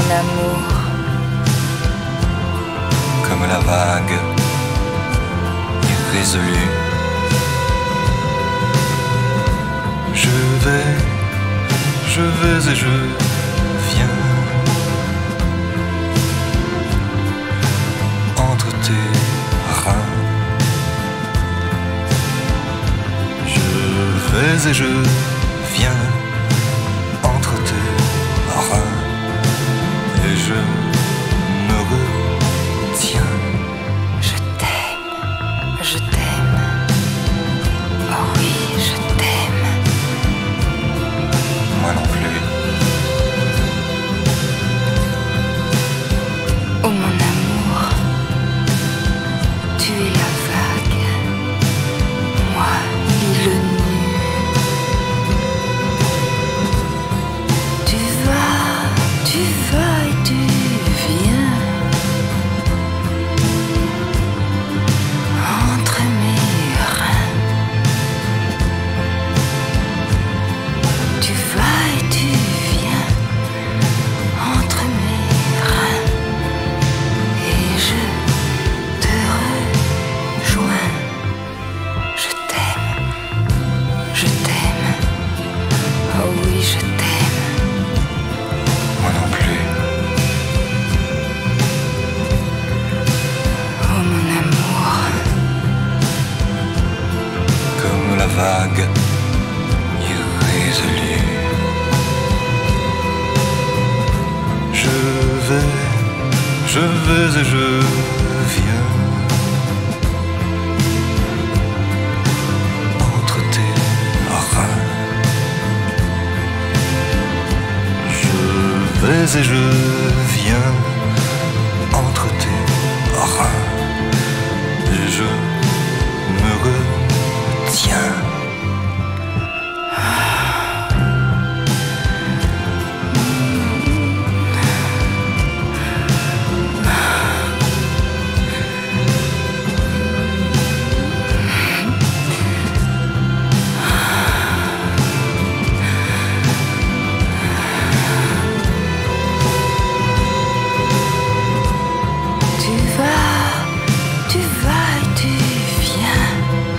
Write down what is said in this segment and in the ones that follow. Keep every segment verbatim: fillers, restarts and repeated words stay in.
amour. Comme la vague irrésolue, je vais, je vais et je viens entre tes reins. Je vais et je viens entre tes reins et je me retiens. Je t'aime, je t'aime. Oh oui, je t'aime. Moi non plus. Oh mon amour, tu es la vague, moi l'île nue. Tu vas, tu vas et tu viens entre mes reins. Tu vas et tu viens entre mes reins. Et je te rejoins. Je t'aime, je t'aime. Oh oui, je t'aime. Moi non plus. Oh mon amour, Comme la vague irrésolue, je vais, je vais et je viens entre tes reins. Je vais et je viens entre tes reins et je me retiens. tu vas, tu vas et tu viens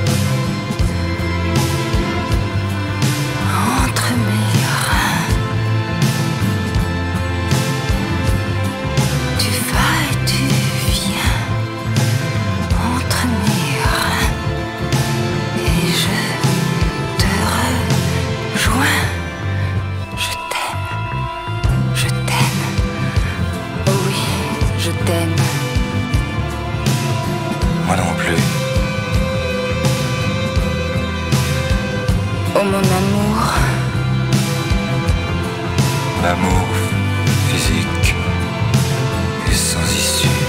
entre mes reins. Tu vas et tu viens entre mes reins. Et je te rejoins. Je t'aime, je t'aime. Oh oui, je t'aime. Moi non plus. Oh mon amour, L'amour physique est sans issue.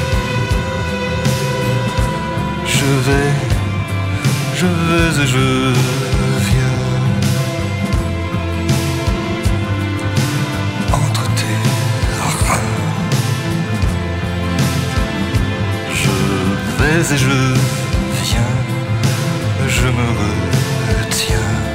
Je vais, je vais et je viens entre tes reins. Je vais et je viens, je me retiens.